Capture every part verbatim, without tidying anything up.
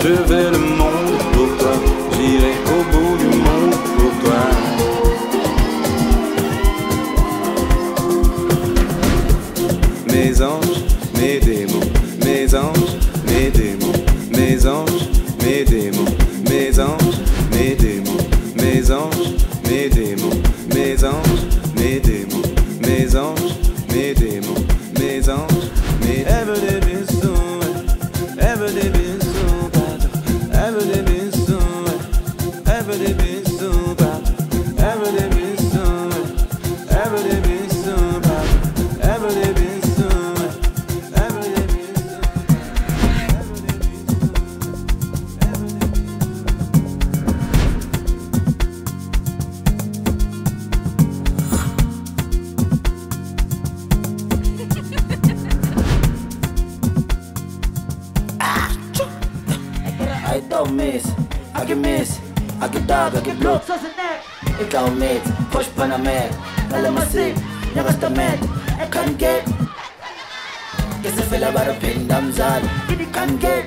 Je veux le monde pour toi, j'irai au bout du monde pour toi. Mes anges, mes démons, mes anges, mes démons, mes anges, mes démons, mes anges, mes démons, mes anges, mes démons, mes anges, mes démons, mes anges, mes démons, mes anges, mes ever they been so, ever they been so bad, ever they been so, ever they been so bad, ever they been so, ever they been so bad, ever they been. I get miss, I get dog, I get bloed, zoals een nek. Ik hou meet, push Panamera. Alle maar sick, je was de met. Ik kan get. Guess I feel about a pin, damn zad. Ik kan get.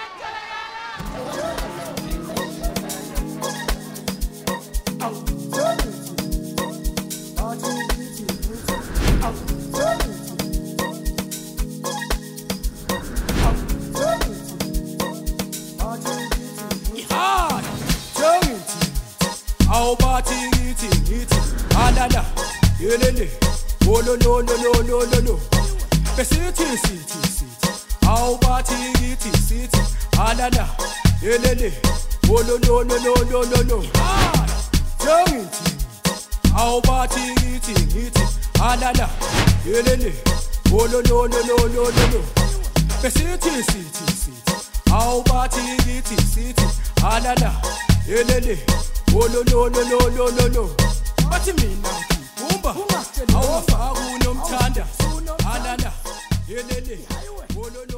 Oh no no no no no no no. City city city. How party city city. Anana. Elele. Oh no no no no no no no. Ah. Jointy. How party city city. Anana. Elele. Oh no no no no no no no. City city city. How party city city. Anana. Elele. Oh no no no no no no no. What you mean now? Umba, awufaku nomthanda, anana, yelele,